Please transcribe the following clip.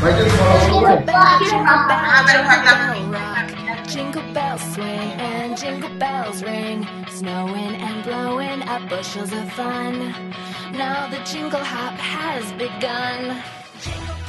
Jingle bell, jingle bell, Baru mantap. jingle rock. Jingle bells swing and jingle bells ring. Snowing and blowing up bushels of fun. Now the jingle hop has begun. Jingle